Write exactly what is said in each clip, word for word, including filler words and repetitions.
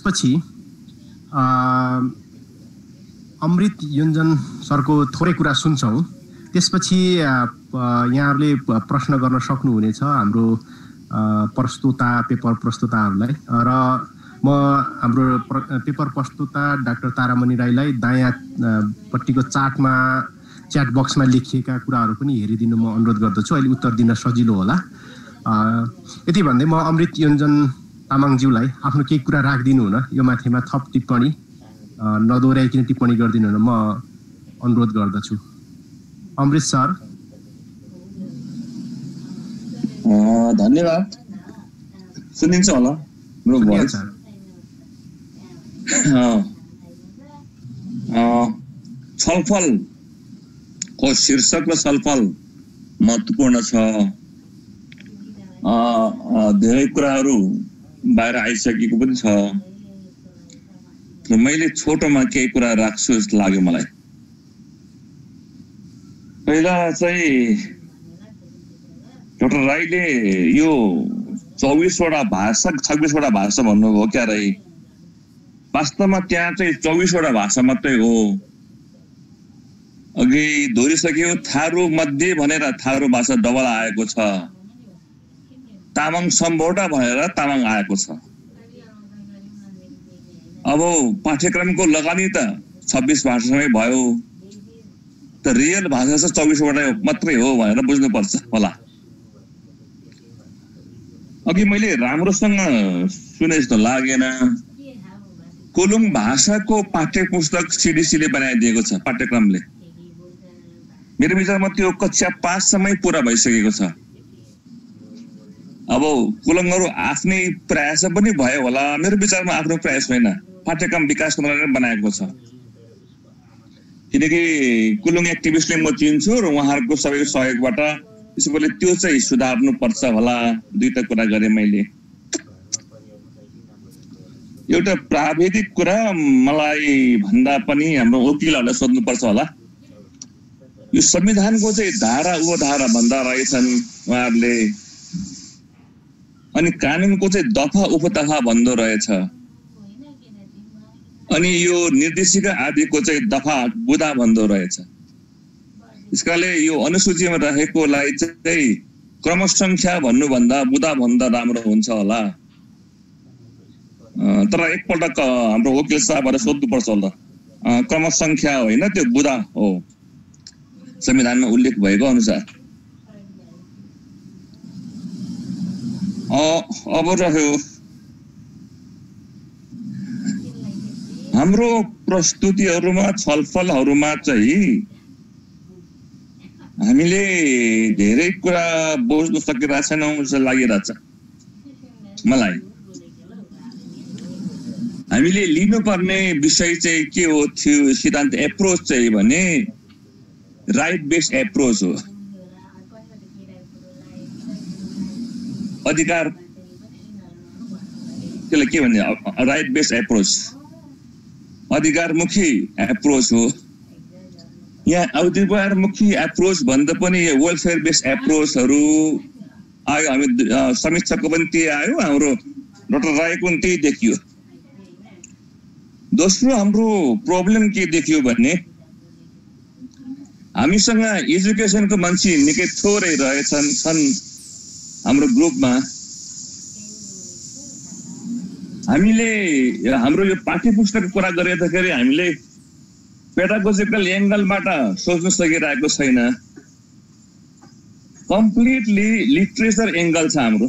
त्यसपछि अमृत योन्जन सरको थोरै कुरा सुन्छौँ, त्यसपछि यहाँहरूले प्रश्न गर्न सक्नुहुनेछ हाम्रो प्रस्तुता पेपर प्रस्तुताहरूलाई। र म हाम्रो पेपर प्रस्तुता डाक्टर तारामणि राईलाई दायाँपट्टिको चार्टमा च्याट बक्समा लेखिएका कुराहरू पनि हेरिदिनु म अनुरोध गर्दछु, अहिले उत्तर दिन सजिलो होला। यति भन्दै म अमृत योन्जन तामाङज्यूलाई आफ्नो केही कुरा राखिदिनु हुन, यो माथिमा थप टिप्पणी नदोहोऱ्याइकन टिप्पणी गरिदिनु हुन म अनुरोध गर्दछु। अमृत सर। धन्यवाद। सुनिन्छ होला मेरो भोइस? छलफलको शीर्षक र छलफल महत्त्वपूर्ण छ। धेरै कुराहरू बाहिर आइसकेको पनि छ। मैले छोटोमा केही कुरा राख्छु जस्तो लाग्यो मलाई। पहिला चाहिँ डाक्टर राईले यो चौबिसवटा भाषा छब्बिसवटा भाषा भन्नुभयो क्या राई? वास्तवमा त्यहाँ चाहिँ चौबिसवटा भाषा मात्रै हो। अघि दोहोरिसक्यो थारू मध्ये भनेर थारू भाषा डबल आएको छ, तामाङ सम्बोटा भनेर तामाङ आएको छ। अब पाठ्यक्रमको लगानी त छब्बिस भाषामै भयो, त रियल भाषा चाहिँ चौबिसवटा मात्रै हो भनेर बुझ्नुपर्छ होला। अघि मैले राम्रोसँग सुने जस्तो लागेन। कोलुङ भाषाको पाठ्य पुस्तक सिडिसीले बनाइदिएको छ पाठ्यक्रमले। मेरो विचारमा त्यो कक्षा पाँचसम्मै पुरा भइसकेको छ। अब कोलुङहरू आफ्नै प्रयास पनि भयो होला, मेरो विचारमा आफ्नो प्रयास होइन, पाठ्यक्रम विकास मन्त्रालयले बनाएको छ। किनकि कुलुङ एक्टिभिस्टले म चिन्छु र उहाँहरूको सबैको सहयोगबाट त्यसैले त्यो चाहिँ सुधार्नु पर्छ होला। दुईटा कुरा गरेँ मैले। एउटा प्राविधिक कुरा मलाई भन्दा पनि हाम्रो वकिलहरूलाई सोध्नुपर्छ होला। यो संविधानको चाहिँ धारा उपधारा भन्दा रहेछन् उहाँहरूले, अनि कानुनको चाहिँ दफा उपदफा भन्दो रहेछ, अनि यो निर्देशिका आदिको चाहिँ दफा बुदा भन्दो रहेछ। यसकाले यो अनुसूचीमा रहेकोलाई चाहिँ क्रमसङ्ख्या भन्नुभन्दा बुदा भन्दा राम्रो हुन्छ होला। तर एकपल्ट हाम्रो वकिल साहबबाट सोध्नुपर्छ होला। क्रमसङ्ख्या होइन, त्यो बुदा हो संविधानमा उल्लेख भएको अनुसार। अब रह्यो हाम्रो प्रस्तुतिहरूमा छलफलहरूमा चाहिँ हामीले धेरै कुरा बुझ्न सकिरहेको छैनौँ जस्तो लागिरहेछ मलाई। हामीले लिनुपर्ने विषय चाहिँ के हो थियो सिद्धान्त एप्रोच चाहिँ भने राइट बेस्ड एप्रोच हो। अधिकार त्यसलाई के भन्ने राइट बेस्ड एप्रोच, अधिकारमुखी एप्रोच हो। यहाँ अधिकारमुखी एप्रोच भन्दा पनि यो वेलफेयर बेस्ड एप्रोचहरू आयो। हामी समीक्षाको पनि त्यही आयो, हाम्रो डाक्टर राईको पनि त्यही देखियो। दोस्रो हाम्रो प्रब्लम के देखियो भने हामीसँग एजुकेसनको मान्छे निकै थोरै रहेछन् छन् हाम्रो ग्रुपमा। हामीले हाम्रो यो पाठ्य पुस्तकको कुरा गरिँदाखेरि हामीले पेडागोजिकल एङ्गलबाट सोच्न सकिरहेको छैन। कम्प्लिटली लिट्रेचर एङ्गल छ हाम्रो।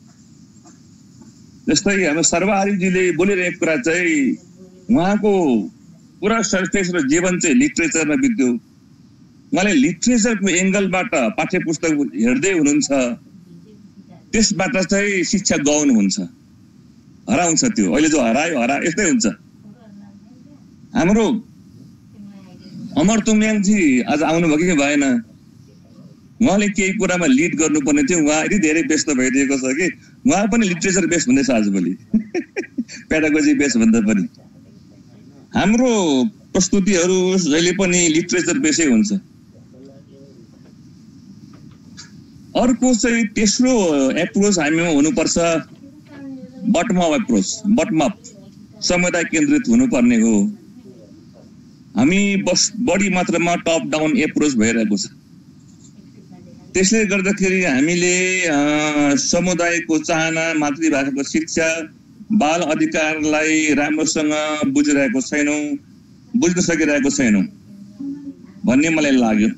जस्तै हाम्रो सर्वहारीजीले बोलिरहेको कुरा चाहिँ उहाँको पुरा सर्फेस र जीवन चाहिँ लिट्रेचरमा बित्यो। उहाँले लिट्रेचरको एङ्गलबाट पाठ्य पुस्तक हेर्दै हुनुहुन्छ, त्यसबाट चाहिँ शिक्षा गाउनुहुन्छ, हराउँछ। त्यो अहिले जो हरायो हरा यस्तै हुन्छ। हाम्रो अमर तुम्याङजी आज आउनुभयो कि भएन? उहाँले केही कुरामा लिड गर्नुपर्ने थियो, उहाँ यति धेरै व्यस्त भइदिएको छ कि उहाँ पनि लिट्रेचर बेस हुँदैछ आजभोलि, पेडागोजी बेस भन्दा पनि। हाम्रो प्रस्तुतिहरू जहिले पनि लिट्रेचर बेसै हुन्छ। अर्को चाहिँ तेस्रो एप्रोच हामीमा हुनुपर्छ bottom up approach, bottom up. समुदाय केन्द्रित हुनुपर्ने हो। हामी बस बढी मात्रामा टप डाउन एप्रोच भइरहेको छ। त्यसले गर्दाखेरि हामीले समुदायको चाहना, मातृभाषाको शिक्षा, बाल अधिकारलाई राम्रोसँग बुझिरहेको छैनौँ, बुझ्न सकिरहेको छैनौँ भन्ने मलाई लाग्यो।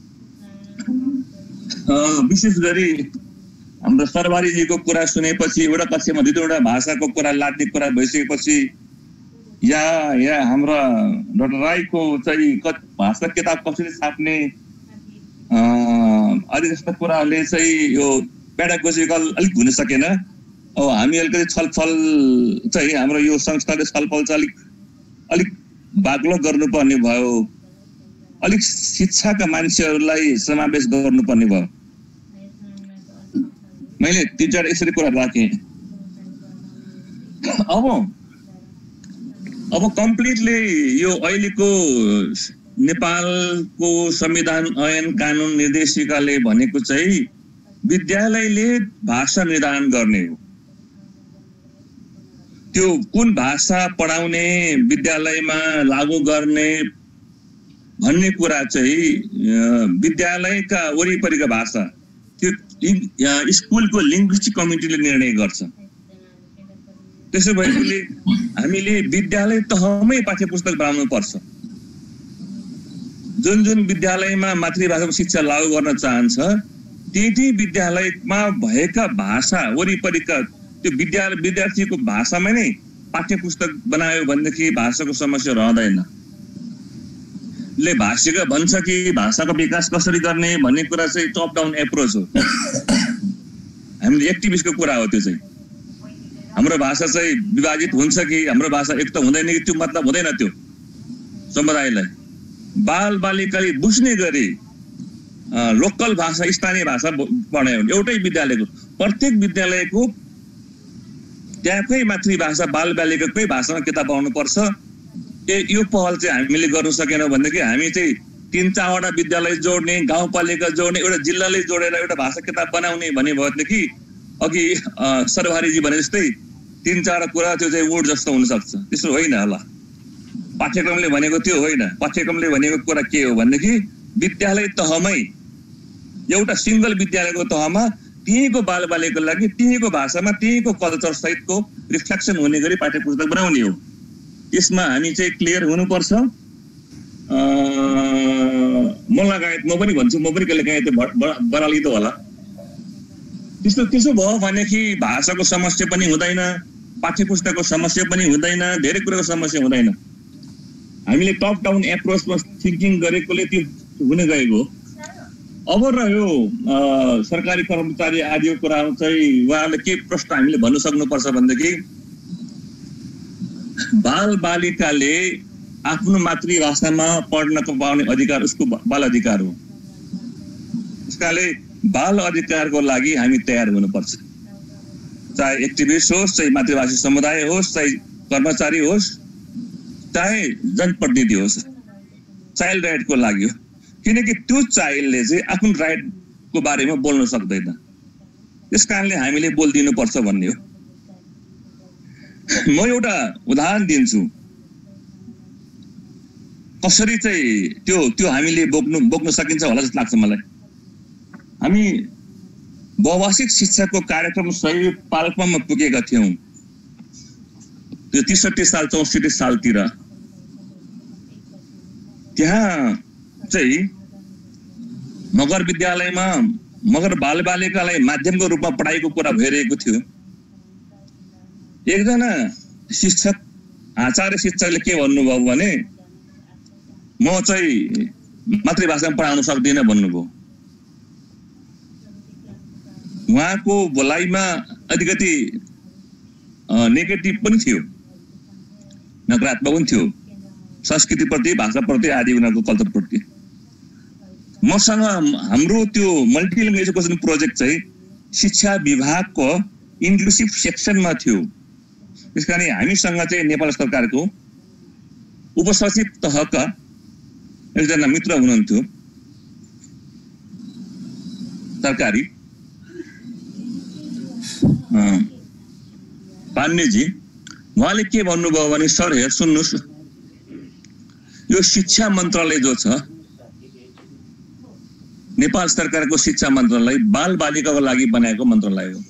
विशेष गरी हाम्रो सरबारीजीको कुरा सुनेपछि, एउटा कक्षामा दुई दुईवटा भाषाको कुरा लाद्ने कुरा भइसकेपछि, या या हाम्रा डाक्टर राईको चाहिँ भाषा किताब कसरी छाप्ने आदि जस्ता कुराहरूले चाहिँ यो पेडागोजिकल अलिक हुन सकेन। अब हामी अलिकति छलफल चाहिँ हाम्रो यो संस्थाले छलफल चाहिँ अलिक अलिक बाक्लो गर्नुपर्ने भयो, अलिक शिक्षाका मान्छेहरूलाई समावेश गर्नुपर्ने भयो। मैले तिन चार यसरी कुरा राखेँ। अब अब कम्प्लिटली यो अहिलेको नेपालको संविधान ऐन कानुन निर्देशिकाले भनेको चाहिँ विद्यालयले भाषा निर्धारण गर्ने हो। त्यो कुन भाषा पढाउने, विद्यालयमा लागू गर्ने भन्ने कुरा चाहिँ विद्यालयका वरिपरिका भाषा त्यो स्कुलको लिङ्ग्विस्टिक कमिटीले निर्णय गर्छ। त्यसो भएकोले हामीले विद्यालय तहमै पाठ्यपुस्तक बनाउनु पर्छ। जुन जुन विद्यालयमा मातृभाषाको शिक्षा लागू गर्न चाहन्छ त्यही विद्यालयमा भएका भाषा वरिपरिका त्यो विद्यालय विद्यार्थीको भाषामै नै पाठ्यपुस्तक बनायो भनेदेखि भाषाको समस्या रहँदैन। ले भाषिका भन्छ कि भाषाको विकास कसरी गर्ने भन्ने कुरा चाहिँ टप डाउन एप्रोच हो। हामीले एक्टिभिस्टको कुरा हो। त्यो चाहिँ हाम्रो भाषा चाहिँ विभाजित हुन्छ कि हाम्रो भाषा एक त हुँदैन कि त्यो मतलब हुँदैन। त्यो समुदायलाई बाल बालिकाले बुझ्ने गरी लोकल भाषा, स्थानीय भाषा पढायो भने एउटै विद्यालयको प्रत्येक विद्यालयको त्यहाँकै मातृभाषा बाल बालिकाकै भाषामा किताब पढाउनु पर्छ। ए यो पहल चाहिँ हामीले गर्न सकेनौँ भनेदेखि हामी चाहिँ तिन चारवटा विद्यालय जोड्ने, गाउँपालिका जोड्ने, एउटा जिल्लाले जोडेर एउटा भाषा किताब बनाउने भन्ने भएदेखि अघि सरबारीजी भने जस्तै तिन चारवटा कुरा त्यो चाहिँ वुड जस्तो हुनसक्छ। त्यसो होइन होला। पाठ्यक्रमले भनेको त्यो होइन। पाठ्यक्रमले भनेको कुरा के हो भनेदेखि विद्यालय तहमै एउटा सिङ्गल विद्यालयको तहमा त्यहीँको बालबालिकाको लागि त्यहीँको भाषामा त्यहीँको कल्चर सहितको रिफ्लेक्सन हुने गरी पाठ्यपुस्तक बनाउने हो। यसमा हामी चाहिँ क्लियर हुनुपर्छ। म लगायत म पनि भन्छु, म पनि कहिले काहीँ त्यो बरालिँदो होला। त्यस्तो त्यसो भयो भनेदेखि भाषाको समस्या पनि हुँदैन, पाठ्यपुस्तकको समस्या पनि हुँदैन, धेरै कुराको समस्या हुँदैन। हामीले टप डाउन एप्रोचमा थिङ्किङ गरेकोले त्यो हुन गएको हो। अब रह्यो सरकारी कर्मचारी आदिको कुरा चाहिँ उहाँले के प्रश्न हामीले भन्न सक्नुपर्छ भनेदेखि बाल बालिकाले आफ्नो मातृभाषामा पढ्नको पाउने अधिकार उसको बाल अधिकार हो। त्यसकाले बाल अधिकारको लागि हामी तयार हुनुपर्छ। चाहे एक्टिभिस्ट होस्, चाहे मातृभाषी समुदाय होस्, चाहे कर्मचारी होस्, चाहे जनप्रतिनिधि होस्, चाइल्ड राइटको लागि हो। किनकि त्यो चाइल्डले चाहिँ आफ्नो राइटको बारेमा बोल्न सक्दैन। त्यस कारणले हामीले बोलिदिनुपर्छ भन्ने हो। म एउटा उदाहरण दिन्छु कसरी चाहिँ त्यो त्यो हामीले बोक्नु बोक्न सकिन्छ होला जस्तो लाग्छ मलाई। हामी बहुभाषिक शिक्षाको कार्यक्रम सही पाल्पामा पुगेका थियौँ त्यो त्रिसठी साल चौसठी सालतिर। त्यहाँ चाहिँ मगर विद्यालयमा मगर बालबालिकालाई माध्यमको रूपमा पढाइको कुरा भइरहेको थियो। एकजना शिक्षक आचार्य शिक्षकले के भन्नुभयो भने म चाहिँ मातृभाषामा पढाउन सक्दिनँ भन्नुभयो। उहाँको बोलाइमा अलिकति नेगेटिभ पनि थियो, नकारात्मक पनि थियो, संस्कृतिप्रति, भाषाप्रति आदि उनीहरूको कल्चरप्रति। मसँग हाम्रो त्यो मल्टिलिङ्गुअल एजुकेसन प्रोजेक्ट चाहिँ शिक्षा विभागको इन्क्लुसिभ सेक्सनमा थियो। त्यस कारण हामीसँग चाहिँ नेपाल सरकारको उपसचिव तहका एकजना मित्र हुनुहुन्थ्यो सरकारी पाण्डेजी। उहाँले के भन्नुभयो भने सर हेर सुन्नुस्, यो शिक्षा मन्त्रालय जो छ नेपाल सरकारको शिक्षा मन्त्रालय बाल बालिकाको लागि बनाएको मन्त्रालय हो।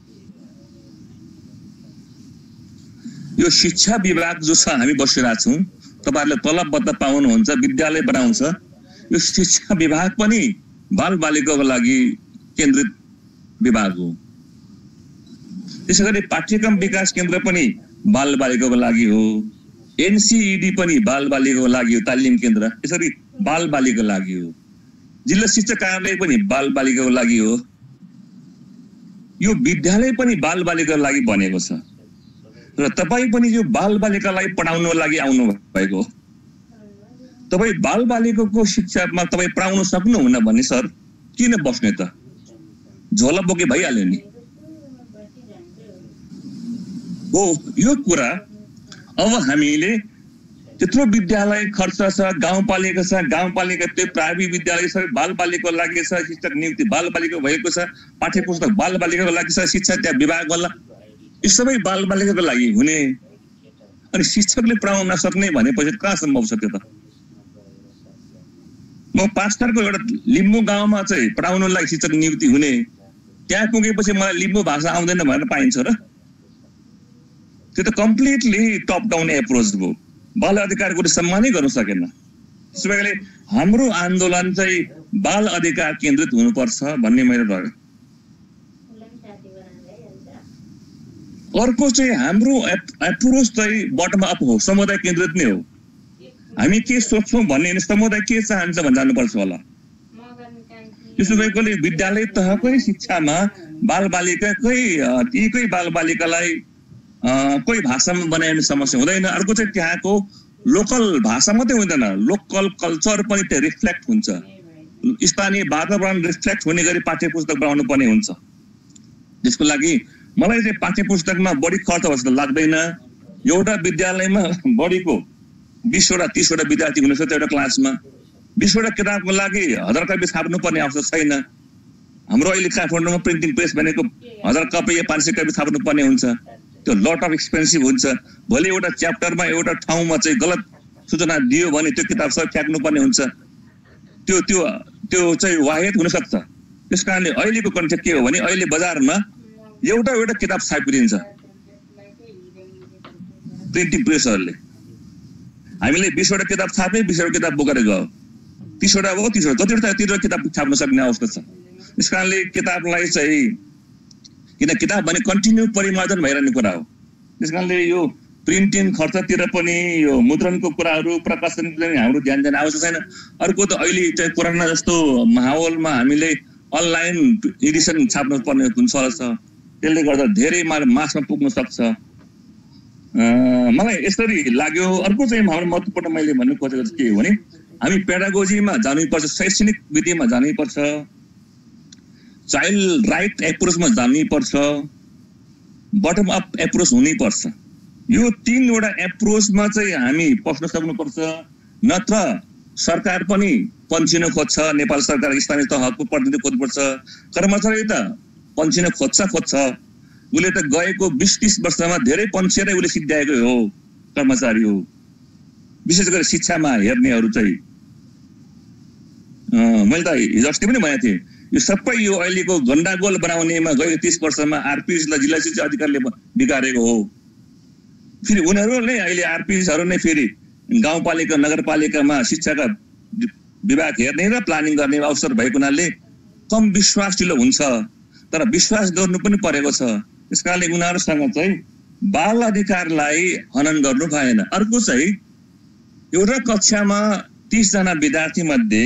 यो शिक्षा विभाग जो छ हामी बसिरहेको छौँ, तपाईहरुले तलब बत्ता पाउनुहुन्छ, विद्यालय बनाउँछ, यो शिक्षा विभाग पनि बाल बालिकाको लागि केन्द्रित विभाग हो। त्यसैगरी पाठ्यक्रम विकास केन्द्र पनि बाल बालिकाको लागि हो, एनसीईडी पनि बाल बालिकाको लागि हो, तालिम केन्द्र यसरी बाल बालिकाको लागि हो, जिल्ला शिक्षा कार्यालय पनि बाल बालिकाको लागि हो, यो विद्यालय पनि बाल बालिकाको लागि बनेको छ र तपाई पनि यो बाल बालिकालाई पढाउनको लागि आउनु भएको। तपाई बाल बालिकाको शिक्षामा तपाई पढाउन सक्नुहुन्न भने सर किन बस्ने त, झोला बोके भइहाल्यो नि हो। यो कुरा अब हामीले त्यत्रो विद्यालय खर्च छ, गाउँपालिका छ, गाउँपालिका त्यो प्राइभेट विद्यालय छ, बाल बालिकाको लागि छ, शिक्षक नियुक्ति बाल बालिका भएको छ, पाठ्य पुस्तक बाल बालिकाको लागि छ, शिक्षा त्यहाँ विभाग होला, यो सबै बाल बालिकाको लागि हुने। अनि शिक्षकले पढाउन नसक्ने भनेपछि कहाँ सम्भव छ त्यो त। म पाँचथरको एउटा लिम्बू गाउँमा चाहिँ पढाउनको लागि शिक्षक नियुक्ति हुने, त्यहाँ पुगेपछि मलाई लिम्बू भाषा आउँदैन भनेर पाइन्छ र? त्यो त कम्प्लिटली टप डाउन एप्रोच भयो, बाल अधिकारको सम्मानै गर्न सकेन। त्यसो भएकाले हाम्रो आन्दोलन चाहिँ बाल अधिकार केन्द्रित हुनुपर्छ भन्ने मेरो रह्यो। अर्को चाहिँ हाम्रो एप्रोच चाहिँ बटम अप हो, समुदाय केन्द्रित नै हो। हामी के सोच्छौँ भन्ने समुदाय के चाहन्छ भन्न जानुपर्छ होला। त्यसो भएकोले विद्यालय तहकै शिक्षामा बाल बालिकाकै तीकै बाल बालिकालाई कोही भाषामा बनाइने समस्या हुँदैन। अर्को चाहिँ त्यहाँको लोकल भाषा मात्रै हुँदैन, लोकल कल्चर पनि त्यहाँ रिफ्लेक्ट हुन्छ, स्थानीय वातावरण रिफ्लेक्ट हुने गरी पाठ्य पुस्तक बनाउनु पर्ने हुन्छ। त्यसको लागि मलाई चाहिँ पाठ्य पुस्तकमा बढी खर्च जस्तो लाग्दैन। एउटा विद्यालयमा बढीको बिसवटा तिसवटा विद्यार्थी हुनेछ एउटा क्लासमा, बिसवटा किताबको लागि हजार कपी छाप्नु पर्ने आवश्यक छैन। हाम्रो अहिले काठमाडौँमा प्रिन्टिङ प्रेस भनेको हजार कपी या पाँच सय कपी छाप्नु पर्ने हुन्छ, त्यो लट अफ एक्सपेन्सिभ हुन्छ। भोलि एउटा च्याप्टरमा एउटा ठाउँमा चाहिँ गलत सूचना दियो भने त्यो किताब सब फ्याँक्नु पर्ने हुन्छ, त्यो त्यो त्यो चाहिँ वाहित हुनसक्छ। त्यस कारणले अहिलेको कन्सेप्ट के हो भने अहिले बजारमा एउटा एउटा किताब छापिदिन्छ प्रिन्टिङ प्रेसहरूले। हामीले बिसवटा किताब छापे, बिसवटा किताब बोकेर गयो, तिसवटा हो तिसवटा जतिवटा त्यतिवटा किताब छाप्न सक्ने अवस्था छ। त्यस कारणले किताबलाई चाहिँ, किन किताब भने कन्टिन्यू परिमार्जन भइरहने कुरा हो, त्यस कारणले यो प्रिन्टिङ खर्चतिर पनि यो मुद्रणको कुराहरू प्रकाशनतिर पनि हाम्रो ध्यान दिन आवश्यक छैन। अर्को त अहिले चाहिँ कोरोना जस्तो माहौलमा हामीले अनलाइन एडिसन छाप्नु पर्ने हुन्छ, त्यसले गर्दा धेरै मासमा पुग्न सक्छ। मलाई यसरी लाग्यो। अर्को चाहिँ हाम्रो महत्त्वपूर्ण मैले भन्नु खोजेको के हो भने हामी पेडागोजीमा जानैपर्छ, शैक्षणिक विधिमा जानैपर्छ, चाइल्ड राइट एप्रोचमा जानैपर्छ, बटम अप एप्रोच हुनैपर्छ। यो तीनवटा एप्रोचमा चाहिँ हामी पस्न सक्नुपर्छ, नत्र सरकार पनि पन्छिन खोज्छ, नेपाल सरकार स्थानीय तहको प्रतिनिधि खोज्नुपर्छ। कर्मचारी त पन्छिन खोज्छ खोज्छ उसले त गएको बिस तीस वर्षमा धेरै पन्छेरै उसले सिद्ध्याएको हो, कर्मचारी हो। विशेष गरी शिक्षामा हेर्नेहरू चाहिँ मैले त हिजो अस्ति पनि भनेको थिएँ, यो सबै यो अहिलेको गण्डागोल बनाउनेमा गएको तीस वर्षमा आरपिएसलाई जिल्ला शिक्षा अधिकारीले बिगारेको हो। फेरि उनीहरूले अहिले आरपिएसहरू नै फेरि गाउँपालिका नगरपालिकामा शिक्षाका विभाग हेर्ने र प्लानिङ गर्ने अवसर भएको हुनाले कम विश्वासिलो हुन्छ, तर विश्वास गर्नु पनि परेको छ। त्यस कारणले उनीहरूसँग चाहिँ बाल अधिकारलाई हनन गर्नु भएन। अर्को चाहिँ एउटा कक्षामा तीसजना विद्यार्थी मध्ये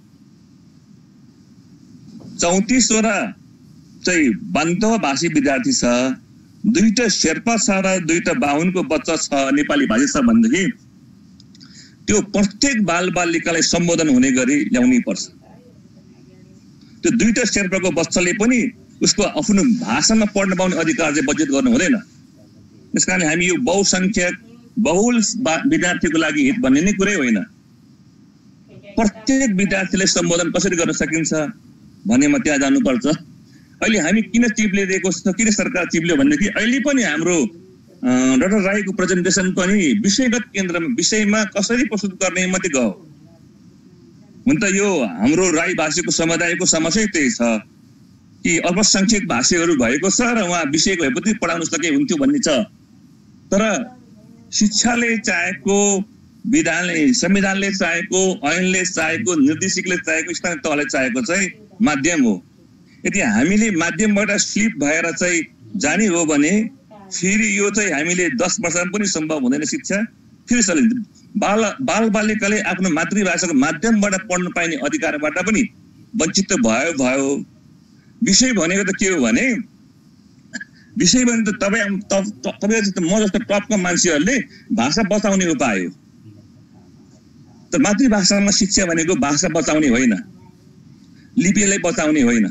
चौतिसवटा चाहिँ बान्तवा भाषी विद्यार्थी छ, दुईटा शेर्पा छ र दुईटा बाहुनको बच्चा छ, नेपाली भाषी छ भनेदेखि त्यो प्रत्येक बाल बालिकालाई सम्बोधन हुने गरी ल्याउनै पर्छ। त्यो दुईटा शेर्पाको बच्चाले पनि उसको आफ्नो भाषामा पढ्न पाउने अधिकार चाहिँ बजेट गर्नु हुँदैन। त्यस कारण हामी यो बहुसङ्ख्यक बहुल विद्यार्थीको लागि हित भन्ने नै कुरै होइन, प्रत्येक विद्यार्थीलाई सम्बोधन कसरी गर्न सकिन्छ भन्नेमा त्यहाँ जानुपर्छ। अहिले हामी किन चिप्लिदिएको छ, किन सरकार चिप्ल्यो भनेदेखि अहिले पनि हाम्रो डाक्टर राईको प्रेजेन्टेसन पनि विषयगत केन्द्रमा विषयमा कसरी प्रस्तुत गर्ने मात्रै गयो। हुन त यो हाम्रो राई भाषीको समुदायको समस्या त्यही छ कि अल्पसंख्यक भाषीहरू भएको छ र उहाँ विषय भएपछि पढाउन सके हुन्थ्यो भन्ने छ। तर शिक्षाले चाहेको, विधानले संविधानले चाहेको, ऐनले चाहेको, निर्देशिकले चाहेको, स्थानीय तहले चाहेको चाहिँ माध्यम हो। यदि हामीले माध्यमबाट स्लिप भएर चाहिँ जाने हो भने फेरि यो चाहिँ हामीले दस वर्षमा पनि सम्भव हुँदैन। शिक्षा फेरि चलिन्छ। बाल बाल बालिकाले आफ्नो मातृभाषाको माध्यमबाट पढ्न पाइने अधिकारबाट पनि वञ्चित भयो भयो विषय भनेको त के हो भने विषय भने त तपाईँ तपाईँ जस्तो म जस्तो टपको मान्छेहरूले भाषा बचाउने उपाय हो। तर मातृभाषामा शिक्षा भनेको भाषा बचाउने होइन, लिपिलाई बचाउने होइन।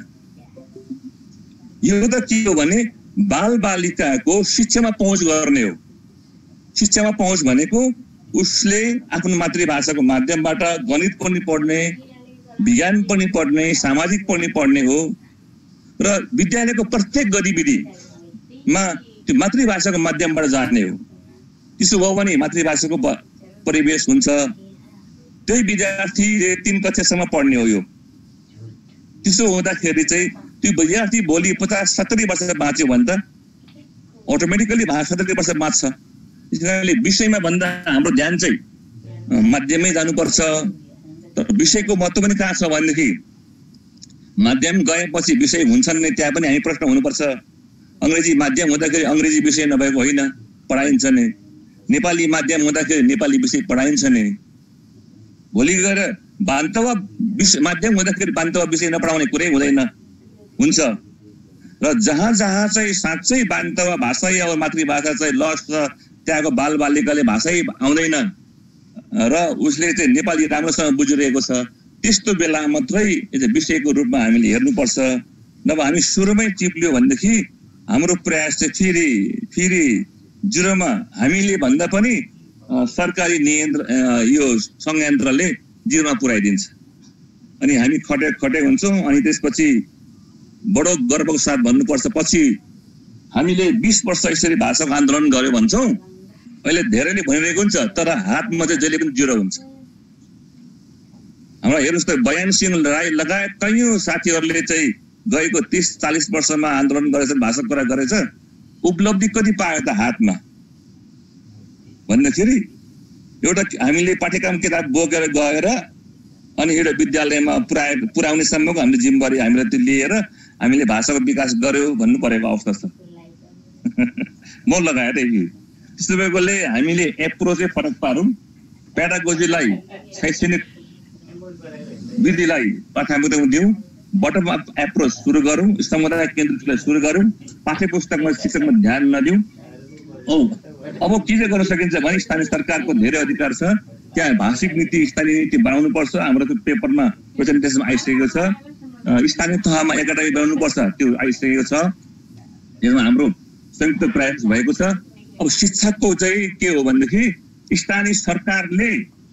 यो त के हो भने बाल बालिकाको शिक्षामा पहुँच गर्ने हो। शिक्षामा पहुँच भनेको उसले आफ्नो मातृभाषाको माध्यमबाट गणित पनि पढ्ने, विज्ञान पनि पढ्ने, सामाजिक पनि पढ्ने हो र विद्यालयको प्रत्येक गतिविधिमा त्यो मातृभाषाको माध्यमबाट जाने हो। त्यसो भयो भने मातृभाषाको परिवेश हुन्छ। त्यही विद्यार्थीले तीन कक्षासम्म पढ्ने हो। यो त्यसो हुँदाखेरि चाहिँ त्यो विद्यार्थी भोलि पचास सत्तरी वर्ष बाँच्यो भने त अटोमेटिकली सत्तरी वर्ष बाँच्छ। त्यस कारणले विषयमा भन्दा हाम्रो ध्यान चाहिँ माध्यममै जानुपर्छ। तर विषयको महत्त्व पनि कहाँ छ भनेदेखि माध्यम गएपछि विषय हुन्छन् नै, त्यहाँ पनि हामी प्रश्न हुनुपर्छ। अङ्ग्रेजी माध्यम हुँदाखेरि अङ्ग्रेजी विषय नभएको होइन, पढाइन्छ नै। नेपाली माध्यम हुँदाखेरि नेपाली विषय पढाइन्छ नै। भोलि गएर बान्तवा विषय माध्यम हुँदाखेरि बान्तवा विषय नपढाउने कुरै हुँदैन हुन्छ। र जहाँ जहाँ चाहिँ साँच्चै बान्तवा भाषा या मातृभाषा चाहिँ लस छ, त्यहाँको बाल बालिकाले भाषै आउँदैन र उसले चाहिँ नेपाली राम्रोसँग बुझिरहेको छ, त्यस्तो बेला मात्रै विषयको रूपमा हामीले हेर्नुपर्छ। नभए हामी सुरुमै चिप्लियो भनेदेखि हाम्रो प्रयास चाहिँ फेरि फेरि जिरोमा हामीले भन्दा पनि सरकारी नियन्त्र यो संयन्त्रले जिरोमा पुर्याइदिन्छ। अनि हामी खटे खटे हुन्छौँ। अनि त्यसपछि बडो गर्वको साथ भन्नुपर्छ, पछि हामीले बिस वर्ष यसरी भाषाको आन्दोलन गर्यो भन्छौँ। अहिले धेरैले भनिरहेको हुन्छ, तर हातमा चाहिँ जहिले पनि जिरो हुन्छ। हाम्रो हेर्नुहोस् त बयान सिंह राई लगायत कैयौँ साथीहरूले चाहिँ गएको तिस चालिस वर्षमा आन्दोलन गरेछ, भाषा कुरा गरेछ। उपलब्धि कति पायो त हातमा भन्दाखेरि एउटा हामीले पाठ्यक्रम किताब बोकेर गएर अनि एउटा विद्यालयमा पुर्याए पुर्याउने सम्मको हामीले जिम्मेवारी हामीलाई त्यो लिएर हामीले भाषाको विकास गर्यो भन्नु परेको अवस्था छ। म लगाएर त्यस्तो भएकोले हामीले एप्रोचै फरक पारौँ। पेडागोजीलाई, शैक्षणिक विधिलाई प्राथमिकता दिउँ, बटम अप एप्रोच सुरु गरौँ, समुदाय केन्द्रितलाई सुरु गरौँ, पाठ्य पुस्तकमा शिक्षकमा ध्यान नदिउँ। औ अब के चाहिँ गर्न सकिन्छ भने स्थानीय सरकारको धेरै अधिकार छ, त्यहाँ भाषिक नीति स्थानीय नीति बनाउनु पर्छ। हाम्रो त्यो पेपरमा प्रेजेन्टेसन आइसकेको छ। स्थानीय तहमा एकाडेमी बनाउनुपर्छ, त्यो आइसकेको छ। यसमा हाम्रो संयुक्त प्रयास भएको छ। अब शिक्षकको चाहिँ के हो भनेदेखि स्थानीय सरकारले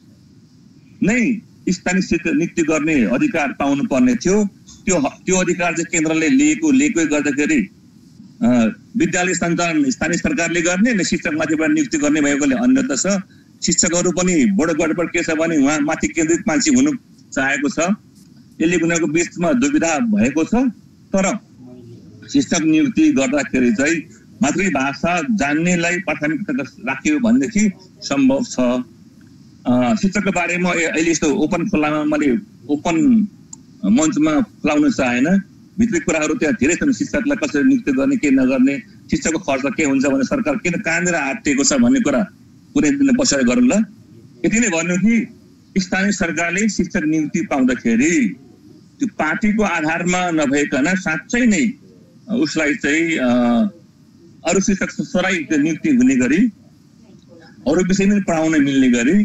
नै स्थानीय शिक्षक नियुक्ति गर्ने अधिकार पाउनु पर्ने थियो। त्यो त्यो अधिकार चाहिँ केन्द्रले लिएको लिएकै गर्दाखेरि विद्यालय सञ्चालन स्थानीय सरकारले गर्ने र शिक्षक माथिबाट नियुक्ति गर्ने भएकोले अन्यथा छ। शिक्षकहरू पनि बडो गडबड के छ भने उहाँ माथि केन्द्रित मान्छे हुनु चाहेको छ, यसले उनीहरूको बिचमा दुविधा भएको छ। तर शिक्षक नियुक्ति गर्दाखेरि चाहिँ मातृभाषा जान्नेलाई प्राथमिकता राखियो भनेदेखि सम्भव छ। शिक्षकको बारेमा अहिले यस्तो ओपन खुलामा मैले ओपन मञ्चमा खुलाउन चाहेन। भित्री कुराहरू त्यहाँ धेरै छन्। शिक्षकलाई कसरी नियुक्ति गर्ने, के नगर्ने, शिक्षकको खर्च के हुन्छ भने सरकार किन कहाँनिर आँटिएको छ भन्ने कुरा कुनै दिन बसेर गरौँ ल। यति नै भन्नु कि स्थानीय सरकारले शिक्षक नियुक्ति पाउँदाखेरि त्यो पार्टीको आधारमा नभइकन साँच्चै नै उसलाई चाहिँ अरू शिक्षक सराई नियुक्ति हुने गरी, अरू विषय पनि पढाउन मिल्ने गरी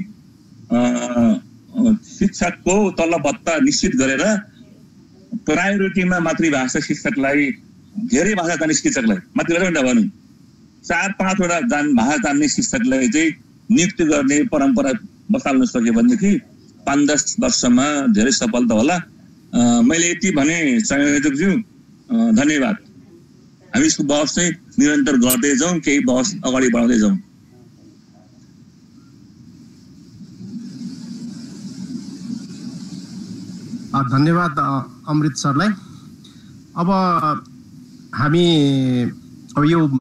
शिक्षकको तलब भत्ता निश्चित गरेर प्रायोरिटीमा मातृभाषा शिक्षकलाई, धेरै भाषा जान्ने शिक्षकलाई, मातृभाषा नभनौँ, चार पाँचवटा जान भाषा जान्ने शिक्षकलाई चाहिँ नियुक्ति गर्ने परम्परा बसाल्न सक्यो भनेदेखि पाँच दस वर्षमा धेरै सफलता होला। मैले यति भने संयोजकज्यू, धन्यवाद। हामी यसको बहस चाहिँ निरन्तर गर्दै जाउँ, केही बहस अगाडि बढाउँदै जाउँ। धन्यवाद अमृत सरलाई। अब हामी अब यो